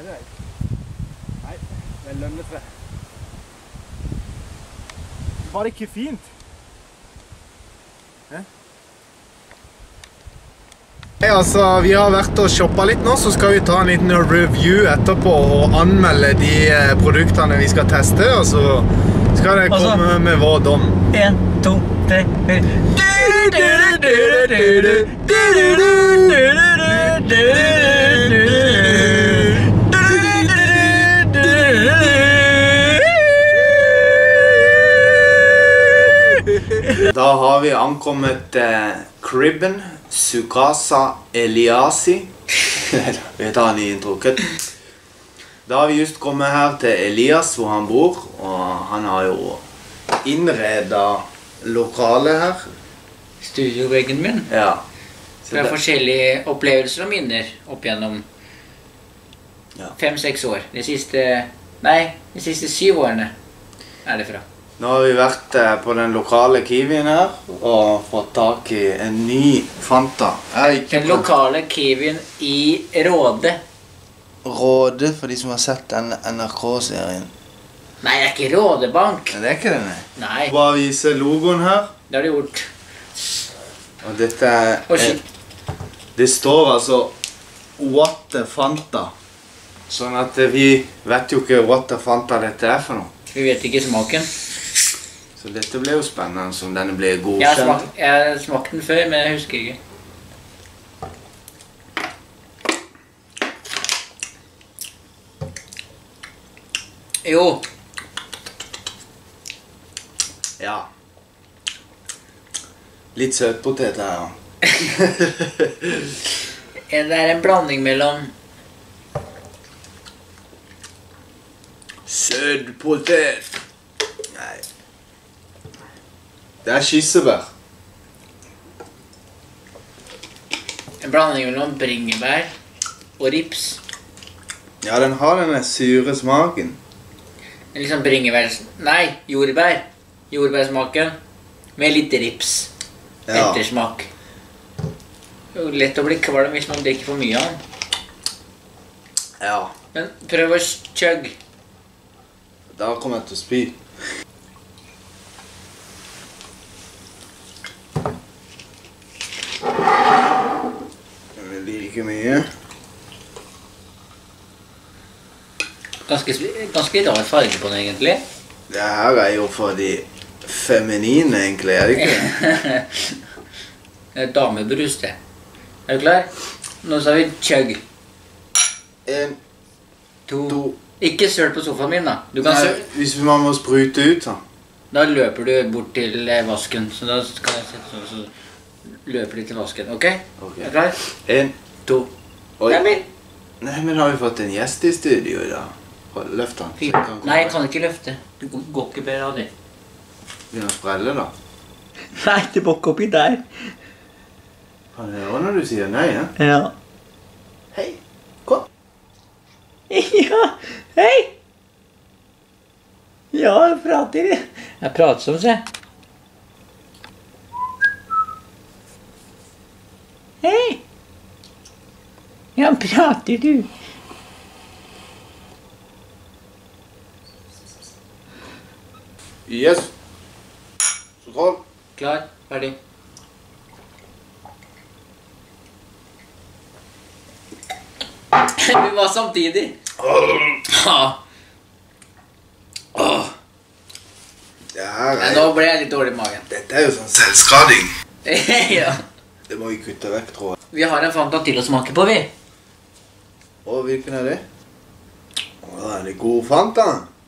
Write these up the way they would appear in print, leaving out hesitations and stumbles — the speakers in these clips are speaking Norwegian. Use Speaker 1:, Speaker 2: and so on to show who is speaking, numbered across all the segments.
Speaker 1: det er ikke. Nei, det lønner seg. Var det ikke fint? Hei, altså, vi har vært og shoppet litt nå, så skal vi ta en liten review etterpå og anmelde de produktene vi skal teste, og så skal det komme med vår dom.
Speaker 2: 1, 2, 3, 4.
Speaker 1: Da har vi ankommet Cribben Sukasa Eliasi. Vet han i introket. Da har vi just kommet her til Elias, hvor han bor, og han har jo innredet lokalet her.
Speaker 2: Studioveggen min.
Speaker 1: Ja.
Speaker 2: Fra forskjellige opplevelser og minner opp gjennom 5-6 år. De siste 7 årene er det fra.
Speaker 1: Nå har vi vært på den lokale Kiwien her og fått tak i en ny Fanta.
Speaker 2: Den lokale Kiwien i Råde.
Speaker 1: Råde for de som har sett den NRK-serien.
Speaker 2: Nei, det er ikke Rådebank.
Speaker 1: Det er ikke det, nei.
Speaker 2: Nei.
Speaker 1: Bare vise logoen her.
Speaker 2: Det har de gjort.
Speaker 1: Og dette det står altså What the Fanta. Sånn at vi vet jo ikke What the Fanta dette er for noe.
Speaker 2: Vi vet ikke smaken.
Speaker 1: Så dette ble jo spennende, som denne ble godkjent.
Speaker 2: Jeg har smakt den før, men jeg husker ikke. Jo.
Speaker 1: Ja. Litt søtpotet her, ja.
Speaker 2: Det er en blanding mellom
Speaker 1: søtpotet. Nei. Det er kirsebær.
Speaker 2: En blanding mellom bringebær og rips.
Speaker 1: Ja, den har denne sure smaken.
Speaker 2: Liksom bringebær... Nei, jordbær. Jordbærsmaken. Med litt rips.
Speaker 1: Ja.
Speaker 2: Ettersmak. Det er jo lett å bli kvalm hvis man drikker for mye av den.
Speaker 1: Ja.
Speaker 2: Men prøv å chugge.
Speaker 1: Da kommer jeg til å spy. Det blir ikke mye.
Speaker 2: Ganske rar farge på den, egentlig.
Speaker 1: Det her er jo for de feminine, egentlig, er det ikke?
Speaker 2: Det er damebrus, det. Er du klar? Nå sa vi chug.
Speaker 1: 1, 2.
Speaker 2: Ikke søl på sofaen min, da. Du kan
Speaker 1: Nei, hvis man må sprute ut, da.
Speaker 2: Da løper du bort til vasken. Så da skal jeg sette sånn, så løper du til vasken. Ok?
Speaker 1: Ok.
Speaker 2: Er du klar?
Speaker 1: 1,
Speaker 2: 2.
Speaker 1: Oi.
Speaker 2: Nei,
Speaker 1: Nei, men har vi fått en gjest i studio da? Løft han.
Speaker 2: Nei, jeg kan ikke løfte. Det går ikke bedre av det.
Speaker 1: Begynner å sprelle da.
Speaker 2: Nei, det må ikke oppi der.
Speaker 1: Kan du høre når du sier nei, ja?
Speaker 2: Ja.
Speaker 1: Hei, kom.
Speaker 2: Ja, hei! Ja, jeg prater. Jeg prater som seg. Hei! Ja, prater du?
Speaker 1: Yes. Så skål.
Speaker 2: Klar, ferdig. Vi var samtidig. Nå ble jeg litt dårlig i magen.
Speaker 1: Dette er jo sånn selvskading.
Speaker 2: Ja.
Speaker 1: Det må vi kutte vekk, tror jeg.
Speaker 2: Vi har en Fanta til å smake på, vi.
Speaker 1: Og hvilken er det? Er det god Fanta?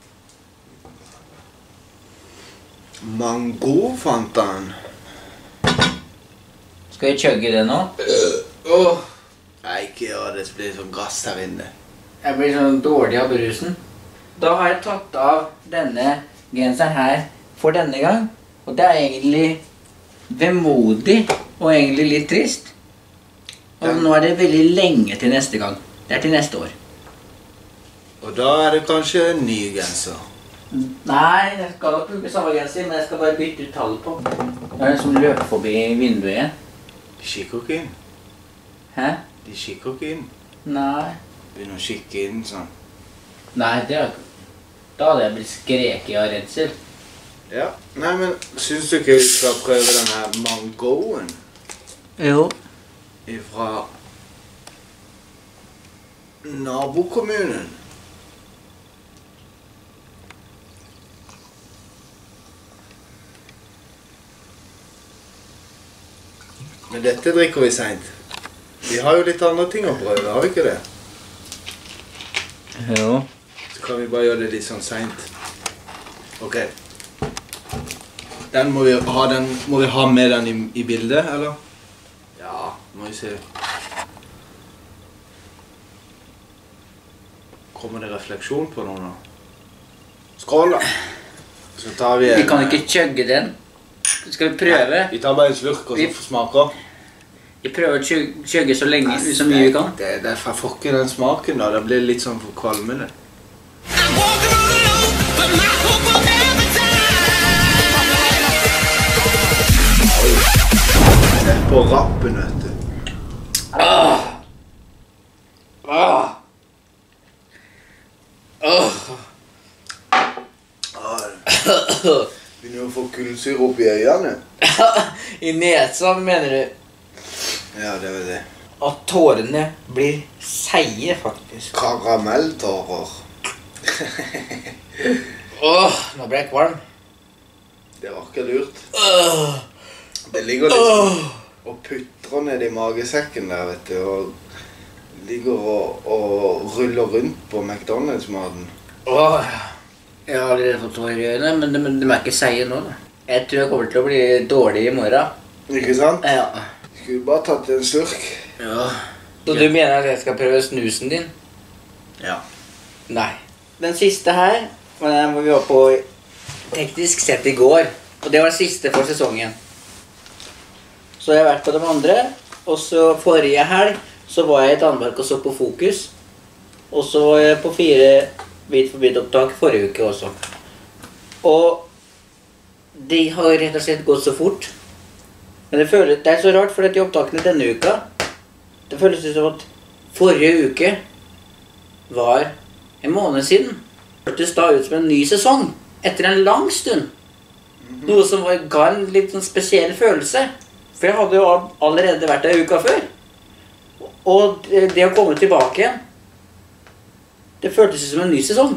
Speaker 1: Mango-Fantaen.
Speaker 2: Skal vi chugge det nå?
Speaker 1: Nei, ikke gjør det. Det blir sånn gass her inne.
Speaker 2: Jeg blir sånn dårlig av brusen. Da har jeg tatt av denne genseren her for denne gang. Og det er egentlig vemodig og egentlig litt trist. Og nå er det veldig lenge til neste gang. Det er til neste år.
Speaker 1: Og da er det kanskje en ny genser.
Speaker 2: Nei, jeg skal nok bruke samme genser, men jeg skal bare bytte ut tallet på. Nå er det som løper forbi vinduet igjen.
Speaker 1: De kikker ikke inn.
Speaker 2: Hæ?
Speaker 1: De kikker ikke inn.
Speaker 2: Nei.
Speaker 1: begynne å kikke inn sånn.
Speaker 2: Nei, da hadde jeg blitt skreket av redsel.
Speaker 1: Ja, nei, men synes du ikke vi skal prøve denne mangoen?
Speaker 2: Jo.
Speaker 1: Fra nabokommunen. Men dette drikker vi sent. Vi har jo litt andre ting å prøve, har vi ikke det?
Speaker 2: Jo.
Speaker 1: Så kan vi bare gjøre det litt sånn sent. Ok. Den må vi ha med den i bildet, eller? Ja, må vi se. Kommer det refleksjon på noe nå? Skål da! Så tar vi en...
Speaker 2: Vi kan ikke chugge den. Skal vi prøve?
Speaker 1: Nei, vi tar bare en slurk og så smaker.
Speaker 2: Vi prøver å chugge så lenge, så mye vi kan.
Speaker 1: Jeg får ikke den smaken da, det blir litt sånn for kvalmende. Det er på rappen, vet du. Begynner å få kullsyrup i øynene.
Speaker 2: I nesa, mener du?
Speaker 1: Ja, det var det.
Speaker 2: At tårene blir seige, faktisk.
Speaker 1: Karamelltårer.
Speaker 2: Nå ble jeg kvalm.
Speaker 1: Det var ikke lurt. Det ligger litt og putrer ned i magesekken der, vet du, og ligger og ruller rundt på McDonald's-maten.
Speaker 2: Jeg har allerede fått tårer i øynene, men de er ikke seige nå. Jeg tror jeg kommer til å bli dårlig i morgen.
Speaker 1: Ikke sant?
Speaker 2: Ja.
Speaker 1: Skulle bare tatt en slurk.
Speaker 2: Ja. Så du mener at jeg skal prøve snusen din?
Speaker 1: Ja.
Speaker 2: Nei. Den siste her, hvor vi var på teknisk sett i går, og det var den siste for sesongen. Så jeg har vært på de andre, og så forrige helg så var jeg i Danmark og så på Fokus. Og så var jeg på 4 Bit for Bit-opptak forrige uke også. Og de har rett og slett gått så fort. Men det er så rart, for de opptakene denne uka, det føles som at forrige uke var en måned siden. Det føltes da ut som en ny sesong, etter en lang stund. Noe som ga en litt sånn spesiell følelse. For jeg hadde jo allerede vært der uka før. Og det å komme tilbake igjen, det føltes som en ny sesong.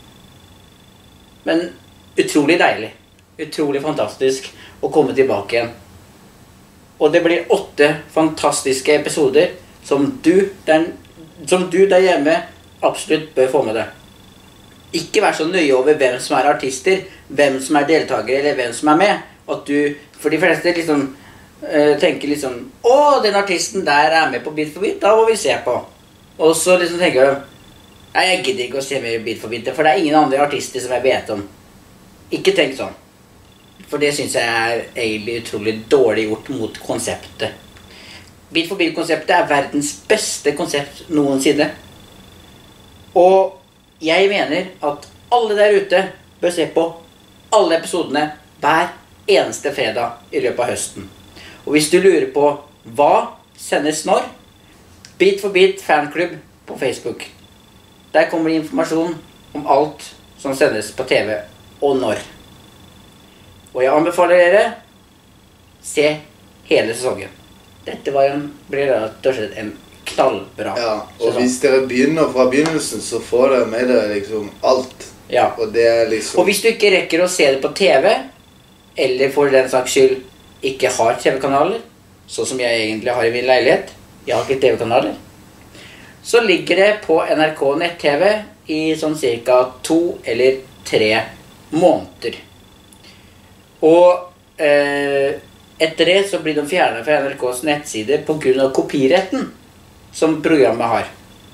Speaker 2: Men utrolig deilig. Utrolig fantastisk å komme tilbake igjen. Og det blir 8 fantastiske episoder som du der hjemme absolutt bør få med deg. Ikke vær så nøye over hvem som er artister, hvem som er deltakere, eller hvem som er med. For de fleste liksom, tenker liksom, den artisten der er med på Bit for Bit, da må vi se på. Og så liksom tenker du, nei, jeg gidder ikke å se mer Bit for Bit, for det er ingen andre artister som jeg vet om. Ikke tenk sånn. For det synes jeg er egentlig utrolig dårlig gjort mot konseptet. Bit for Bit-konseptet er verdens beste konsept noensinne. Og jeg mener at alle der ute bør se på alle episodene hver eneste fredag i løpet av høsten. Og hvis du lurer på hva sendes når, Bit for Bit fanklubb på Facebook. Der kommer det informasjon om alt som sendes på TV og når. Og jeg anbefaler dere, se hele sesongen. Dette blir rett og slett en knallbra
Speaker 1: og
Speaker 2: sesong.
Speaker 1: hvis dere begynner fra begynnelsen, så får dere med dere liksom alt.
Speaker 2: Ja.
Speaker 1: Og det er liksom...
Speaker 2: Og hvis du ikke rekker å se det på TV, eller for den saks skyld ikke har TV-kanaler, sånn som jeg egentlig har i min leilighet, jeg har ikke TV-kanaler, så ligger det på NRK nett-TV i sånn cirka 2 eller 3 måneder. Og etter det så blir de fjernet fra NRKs nettside på grunn av kopiretten som programmet har.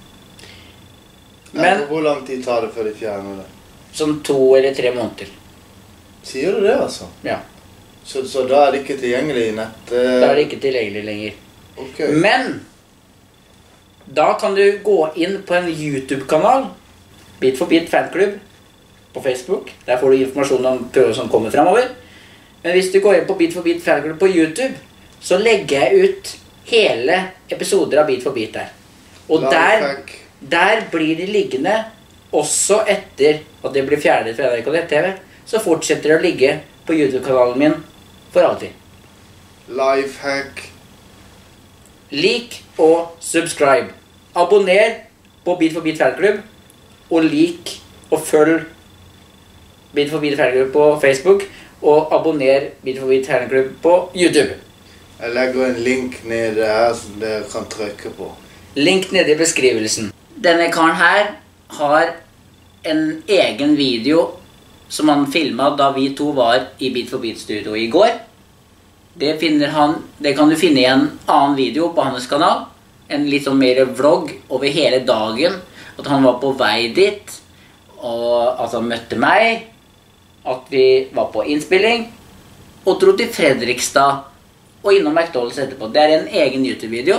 Speaker 2: Men
Speaker 1: hvor lang tid tar det før de fjerner det?
Speaker 2: Som 2 eller 3 måneder.
Speaker 1: Sier du det, altså?
Speaker 2: Ja.
Speaker 1: Så da er det ikke tilgjengelig i nett?
Speaker 2: Da er det ikke tilgjengelig lenger.
Speaker 1: Ok.
Speaker 2: Men da kan du gå inn på en YouTube-kanal, Bit for Bit fanklubb, på Facebook. Der får du informasjon om prøver som kommer fremover. Men hvis du går inn på Bit for Bit fanklubb på YouTube, så legger jeg ut hele episoder av Bit for Bit der. Og der Der blir de liggende også etter at det blir fjernet fra NRK TV. Så fortsetter det å ligge på YouTube-kanalen min for alltid.
Speaker 1: Lifehack.
Speaker 2: Lik og subscribe. Abonner på Beat for Beat fanklubb, og lik og følg Beat for Beat fanklubb på Facebook, og abonner Beat for Beat fanklubb på YouTube.
Speaker 1: Jeg legger en link nede her som dere kan trykke på.
Speaker 2: Link nede i beskrivelsen. Denne karen her har en egen video som han filmet da vi to var i Beat for Beat studio i går. Det kan du finne i en annen video på hans kanal. En litt sånn mer vlogg over hele dagen. At han var på vei dit, og at han møtte meg, at vi var på innspilling, og dro til Fredrikstad, og innom McDonald's etterpå. Det er en egen YouTube-video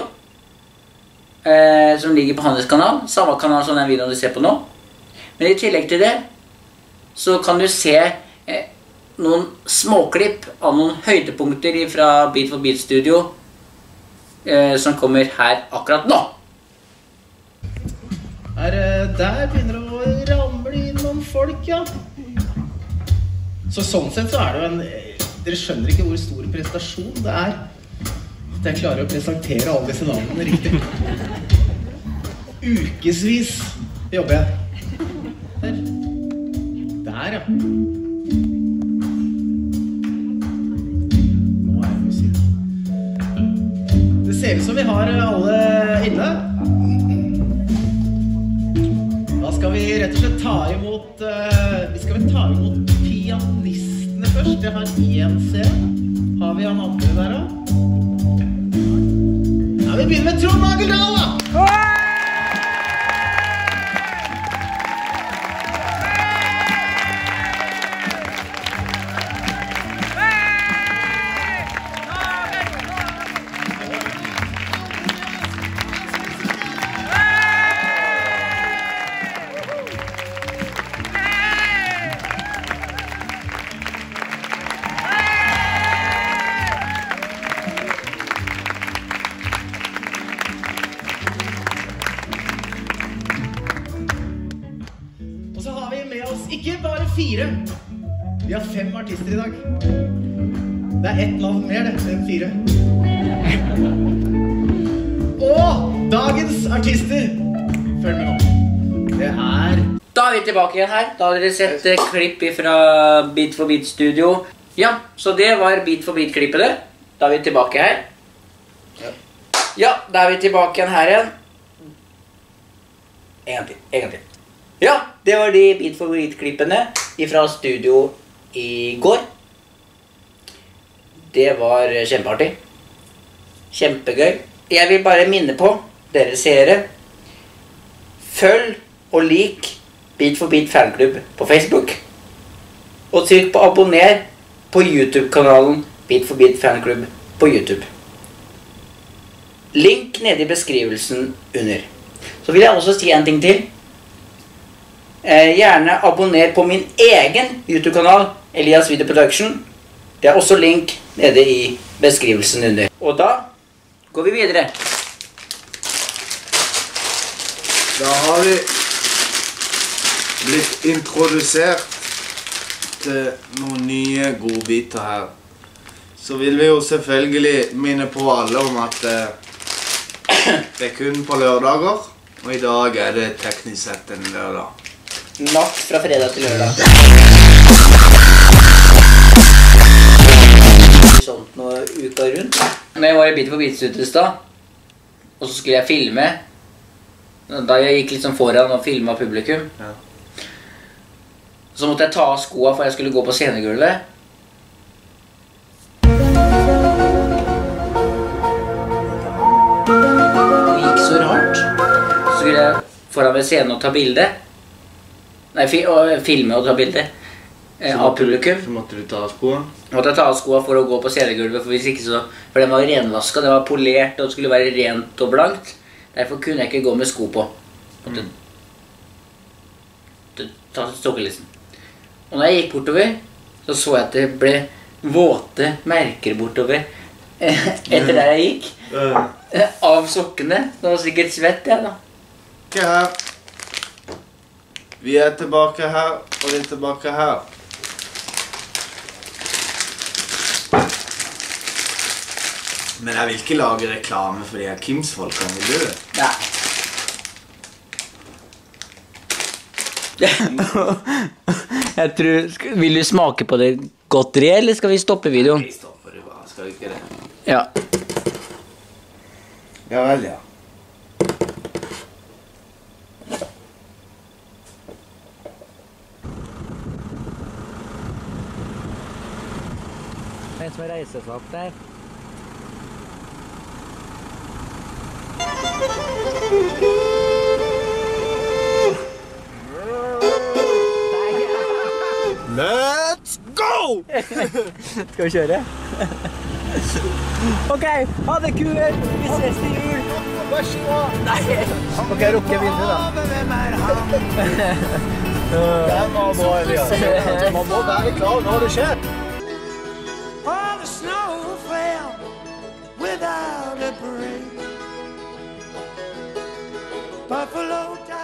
Speaker 2: som ligger på hans kanal, samme kanal som den videoen du ser på nå. Men i tillegg til det, så kan du se noen småklipp av noen høydepunkter fra Beat for Beat studio, som kommer her akkurat nå.
Speaker 3: Der begynner det å ramle inn noen folk, ja. Så sånn sett så er det jo en... Dere skjønner ikke hvor stor prestasjon det er at jeg klarer å presentere alle disse navnene riktig. Ukesvis jobber jeg. Der, ja. Nå er det musikk. Det ser ut som vi har alle inne. Da skal vi rett og slett ta imot pianistene først. Jeg har en scene. Har vi han andre der da? Ja, vi begynner med Trond Nageldal da! Ikke bare 4. Vi har 5 artister i dag. Det er ett navn mer det, enn 4. Og dagens artister, følg med nå. Det er...
Speaker 2: Da er vi tilbake igjen her. Da har dere sett klipp fra Beat for Beat studio. Ja, så det var Beat for Beat-klippene. Da er vi tilbake her. Ja, da er vi tilbake igjen her igjen. En gang til. Ja, det var de Beat for Beat-klippene fra studio i går. Det var kjempeartig. Kjempegøy. Jeg vil bare minne på, dere seere, følg og lik Beat for Beat fanklubb på Facebook. Og trykk på abonner på YouTube-kanalen Beat for Beat fanklubb på YouTube. Link nede i beskrivelsen under. Så vil jeg også si en ting til. Gjerne abonner på min egen YouTube-kanal, Elias Video Production. Det er også link nede i beskrivelsen under. Og da går vi videre.
Speaker 1: Da har vi blitt introdusert til noen nye godbiter her. Så vil vi jo selvfølgelig minne på alle om at det er kun på lørdager, og i dag er det teknisk sett en lørdag.
Speaker 2: Natt fra fredag til lørdag. Sånt noe uka rundt. Men jeg var i Beat for Beat studio i stad, og så skulle jeg filme. Da jeg gikk litt sånn foran og filmet publikum.
Speaker 1: Ja.
Speaker 2: Så måtte jeg ta av skoene for jeg skulle gå på scenegulvet. Det gikk så rart. Så skulle jeg foran ved scenen og ta bilde. Nei, filme og ta bilde av publikum.
Speaker 1: Så måtte du ta av skoene?
Speaker 2: Jeg måtte ta av skoene for å gå på scenegulvet, for hvis ikke så... For den var renvasket, den var polert, og det skulle være rent og blankt. Derfor kunne jeg ikke gå med sko på. Ta stokkelissen. Og når jeg gikk bortover, så jeg at det ble våte merker bortover etter der jeg gikk. Av sokkene. Det var sikkert svett, jeg da.
Speaker 1: tilbake her. Vi er tilbake her, og vi er tilbake her. Men jeg vil ikke lage reklame for de her Kims-folkene, vil du det?
Speaker 2: Nei. Jeg tror... Vil du smake på det godteri, eller skal vi stoppe videoen?
Speaker 1: Vi stopper det bare, skal vi ikke det?
Speaker 2: Ja.
Speaker 1: Ja vel, ja.
Speaker 2: Det er en som reiser seg opp der.
Speaker 3: Let's go!
Speaker 2: Skal vi kjøre? Ok, ha det kult! Vi ses til jul!
Speaker 3: Vær så god!
Speaker 2: Nei!
Speaker 3: Ok, rukke vinduet da. Den var bra, Elias. Man må være klar når det skjer.
Speaker 4: All the snow fell without a break. Buffalo